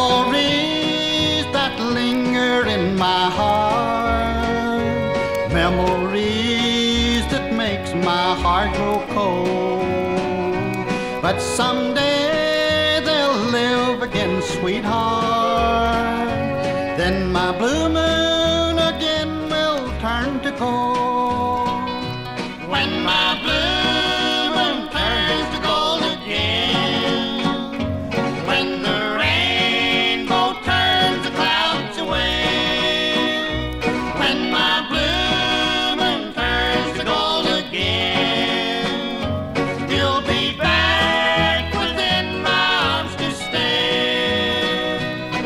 Memories that linger in my heart, memories that makes my heart grow cold. But someday they'll live again, sweetheart. Then my blue moon again will turn to gold. When my blue moon turns to gold again, when the rainbow turns the clouds away, when my blue moon turns to gold again, you'll be back within my arms to stay.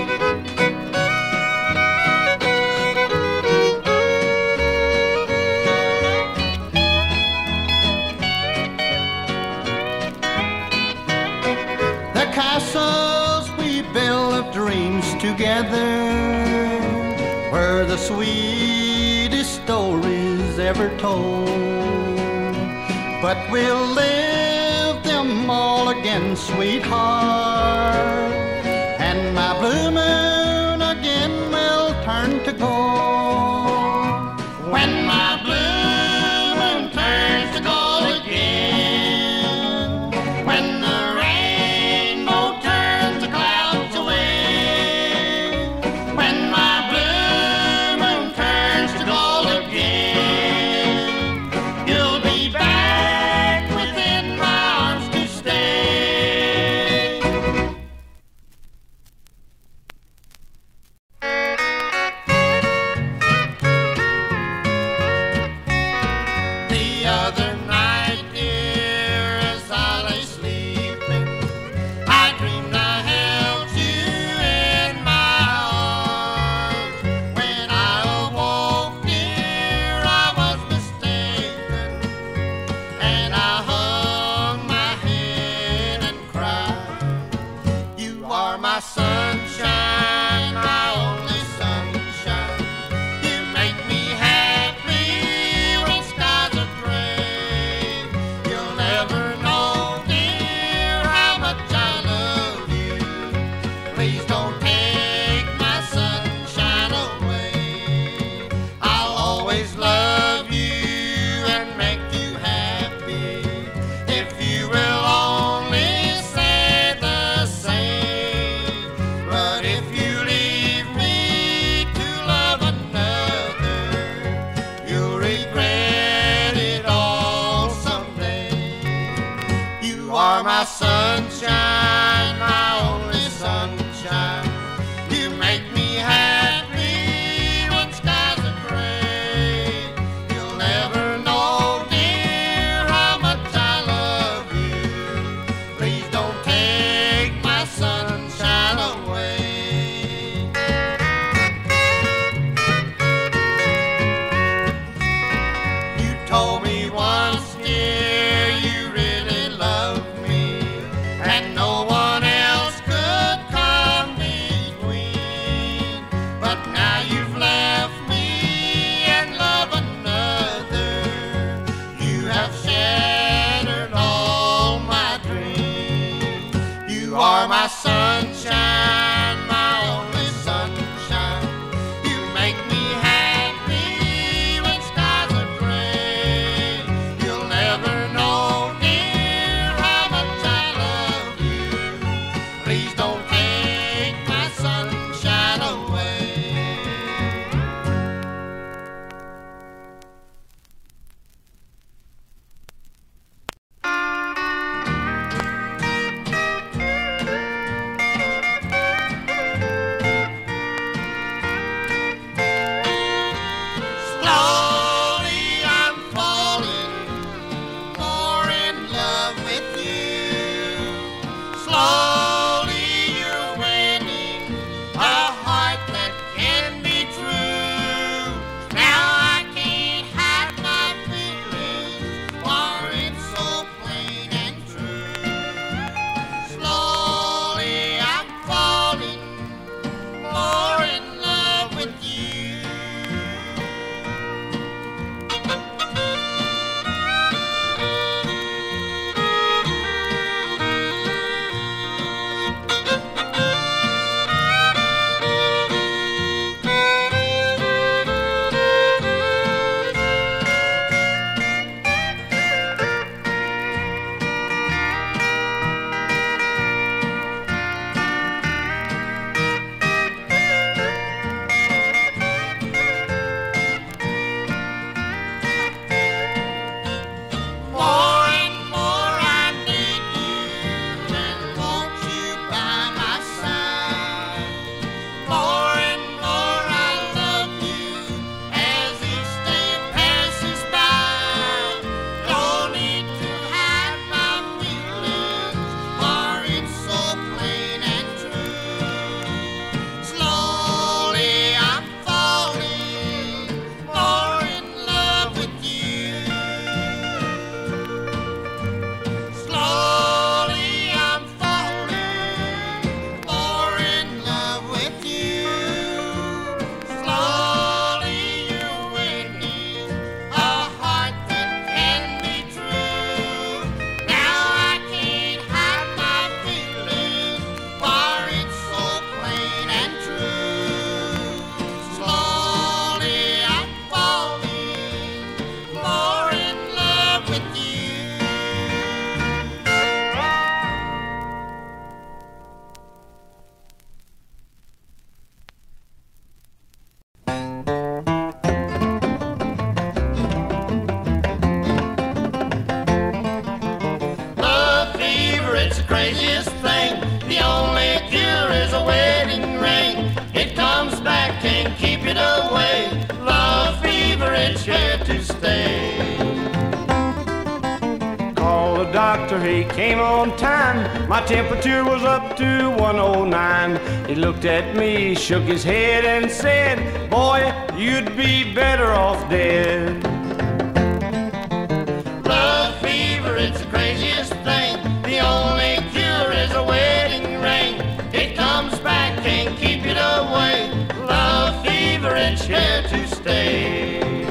The castles we built of dreams together were the sweetest stories ever told. But we'll live them all again, sweetheart, and my blue moon again will turn to gold. When my blue moon turns to gold again, when the rainbow turns the clouds away, when my blue moon turns to gold again, you'll be back within my arms to stay. came on time. My temperature was up to 109. He looked at me, shook his head and said, boy, you'd be better off dead. Love fever, it's the craziest thing. The only cure is a wedding ring. It comes back, can't keep it away. Love fever, it's here to stay.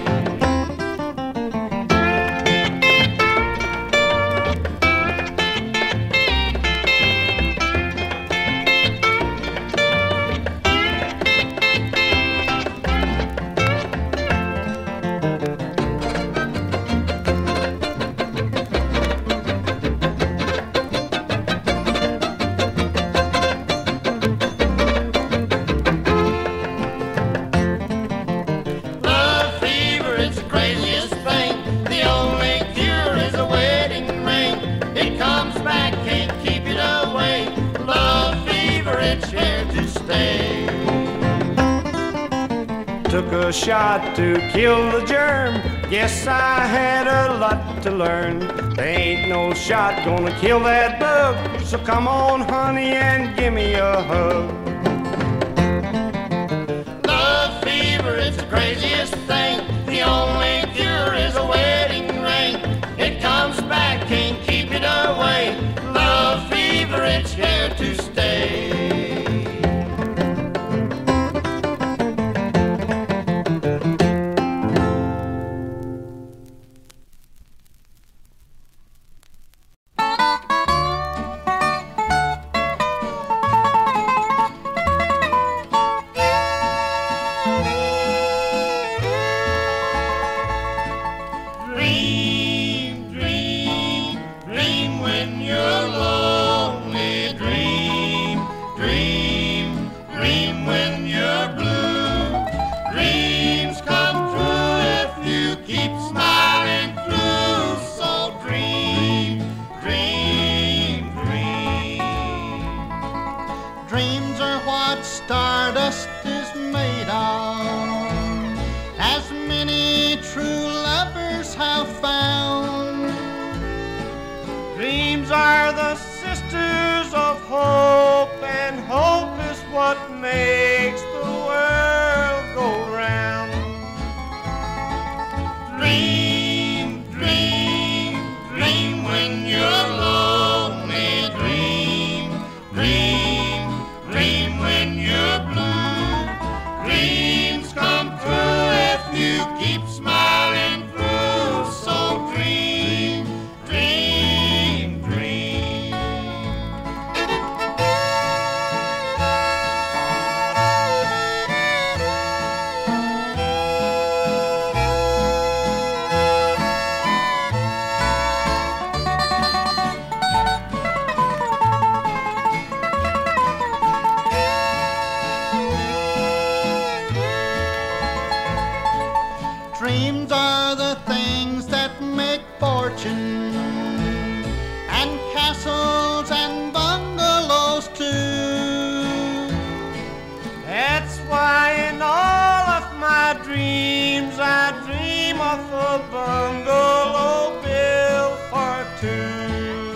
Took a shot to kill the germ. Guess I had a lot to learn. There ain't no shot gonna kill that bug. So come on, honey, and give me a hug. Love fever, it's the craziest thing. The only cure is a wedding ring. It comes back, can't keep it away. Love fever, it's here to stay. Dreams are what stardust is made of, as many true lovers have found. Dreams are the sisters of hope, and hope is what makes the world go round. Dream, dream, dream when you're lonely. Dream, dream, dream when you're blue. Dreams come true if you keep smiling through. So dream, dream, dream. Dreams are the things that make fortune, and castles and bungalows too. That's why in all of my dreams I dream of a bungalow built for two.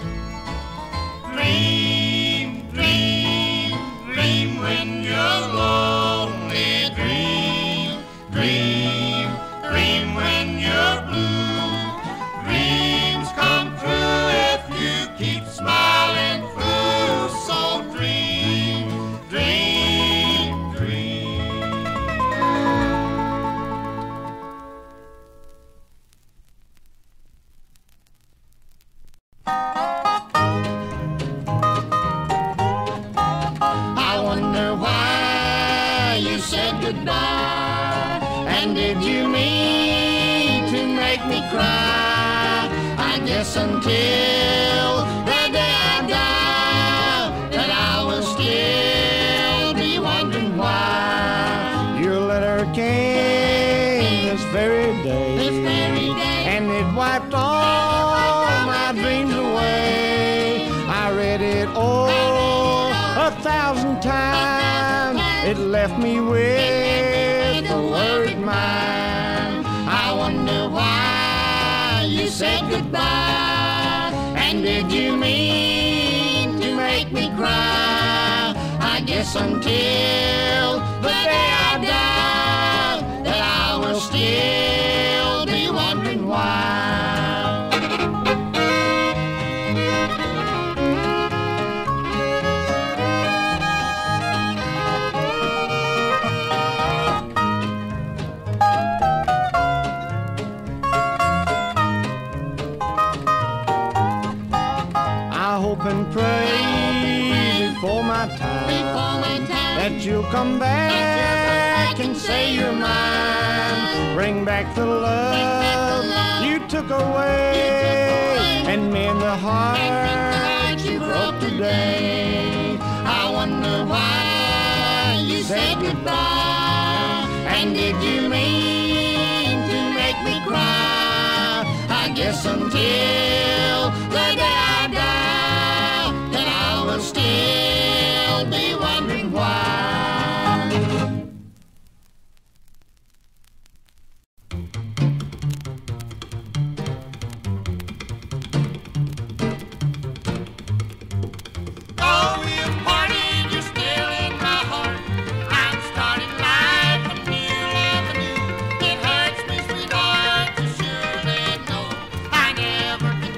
Dream, dream, dream when you're lonely. Dream, dream, dream when you're blue. Dreams come true if you keep smiling through. So dream, dream, dream. I wonder why you said goodbye, and did you mean to make me cry? I guess until the day I die, that I will still be wondering why. Your letter came this very day, and it wiped all my dreams away. I read it all 1,000 times. It left me with the word mine. I wonder why you said goodbye, and And did you mean to make me cry? I guess until the day I die, that I will still be wondering why. I hope and pray before my time that you'll come back and say you're mine. Bring back the love you took away and mend the heart you broke today. I wonder why you said goodbye, and did you mean to make me cry? I guess until the day I die, that I will still be wondering why. Oh, we've partied, you're still in my heart. I'm starting life anew. It hurts me, sweetheart, to surely know I never can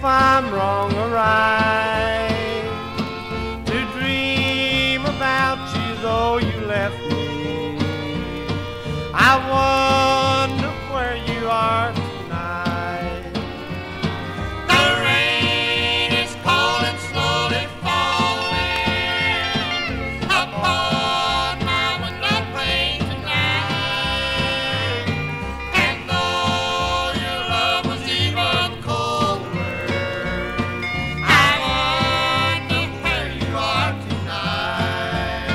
I'm wrong or right to dream about you though you left me. I wonder where you are tonight. The rain is cold and slowly falling upon my window pane tonight. And though your love was even colder, I wonder where you are tonight.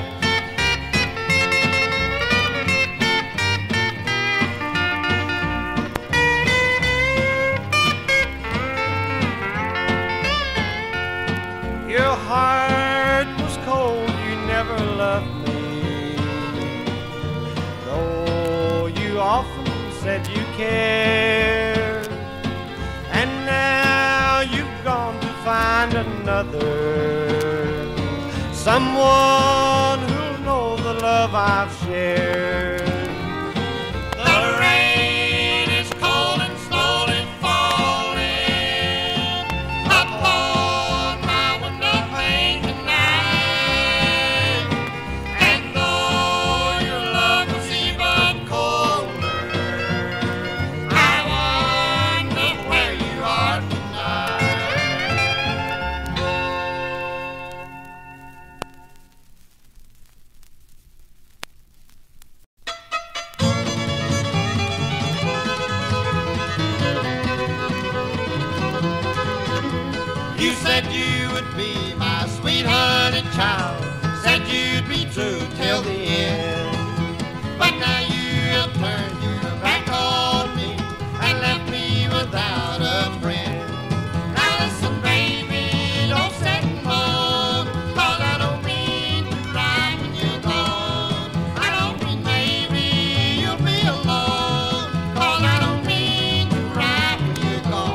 Your heart was cold, you never loved me, though you often said you cared. And now you've gone to find another, someone who'll know the love I've shared. The rain is cold and slowly falling upon my window pane tonight. And though your love was even colder, I wonder where you are tonight. You said you would be my sweet honey child, said you'd be true till the end. But now you have turned your back on me and left me without a friend. Now listen, baby, don't sit and moan, 'cause I don't mean to cry when you're gone. I don't mean maybe you'll be alone, 'cause I don't mean to cry when you're gone.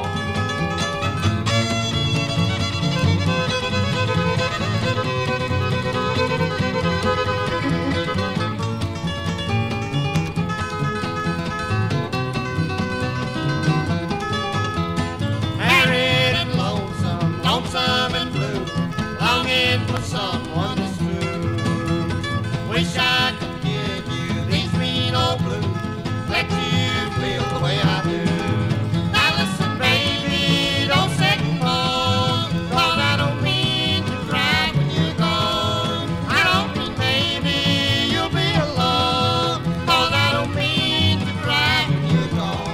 Married and lonesome, lonesome and blue, longing for someone that's true. Wish I could give you these green old blues, let you feel the way I do. Now listen, baby, don't sit and moan, 'cause I don't mean to cry when you're gone. I don't mean maybe you'll be alone, 'cause I don't mean to cry when you're gone.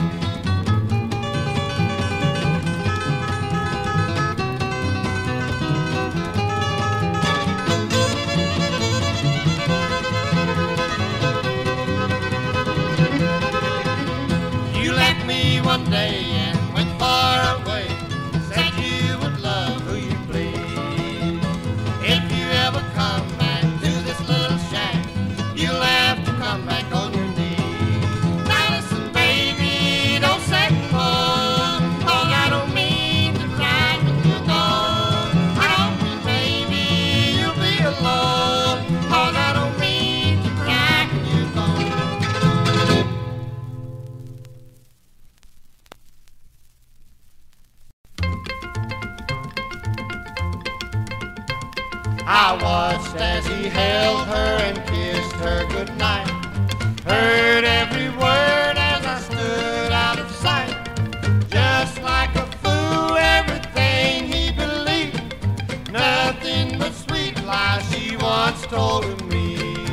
You left me one day and went far away, said you would love who you please. If you ever come back to this little shack, you'll have to come back on your knees. Now listen, baby, don't sit and moan, 'cause I don't mean to cry when you're gone. I don't mean maybe you'll be alone, 'cause I don't mean to cry when you're gone. I watched as he held her and kissed her goodnight, heard every word as I stood out of sight. Just like a fool, everything he believed, nothing but sweet lies she once told to me.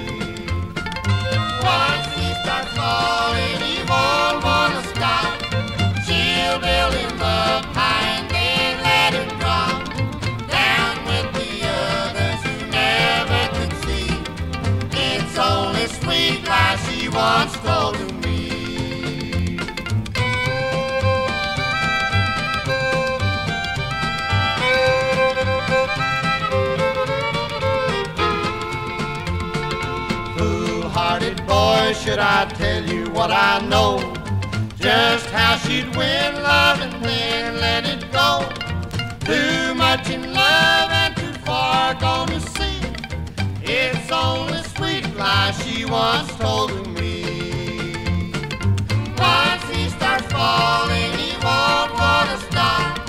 Once he starts falling, he won't wanna stop. She'll build him up high and then let him drop down with the others who never could see. It's only sweet lies she once told to me. Fool-hearted boy, should I tell you what I know? Just how she'd win love and then let it go. Too much in love and too far gone to see. It's only sweet lies she once told to me. Once he starts falling, he won't wanna stop.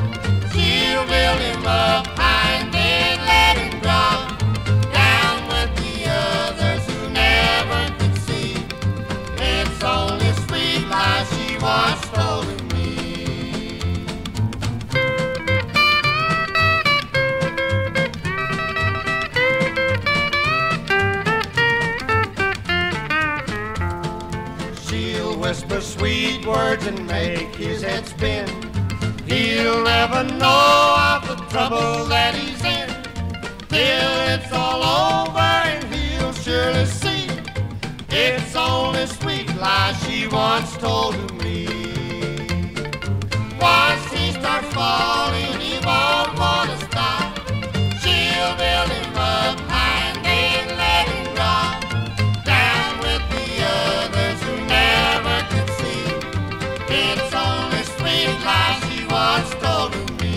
whisper sweet words and make his head spin. He'll never know of the trouble that he's in till it's all over, and he'll surely see it's only sweet lies she once told to me. Once he starts falling, he won't want to stop. She'll build him up high and then let him drop down with the others who never could see it's only sweet lies she once told to me.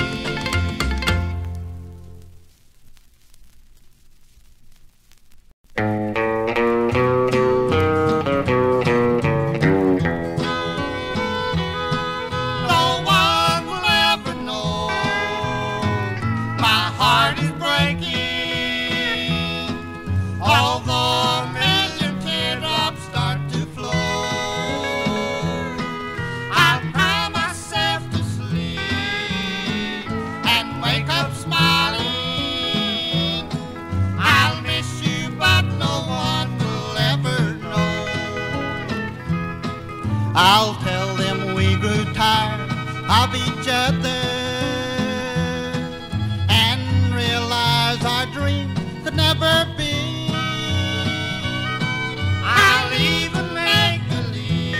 I'll tell them we grew tired of each other and realize our dream could never be. I'll even make believe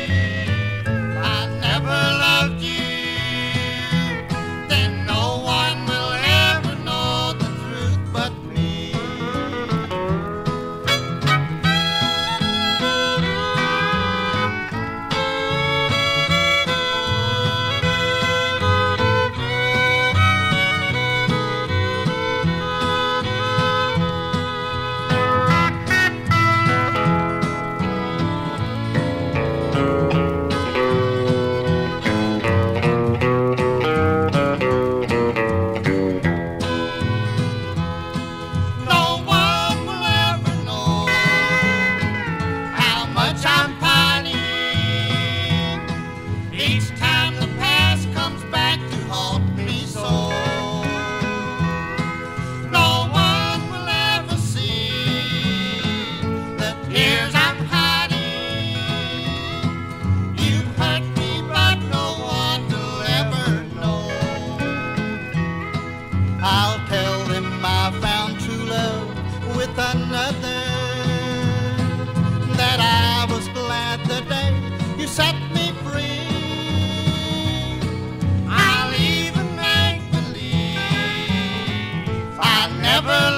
I never loved you. Then no one will ever know the truth but me. I'll tell them I found true love with another, that I was glad the day you set me free. I'll even make believe I never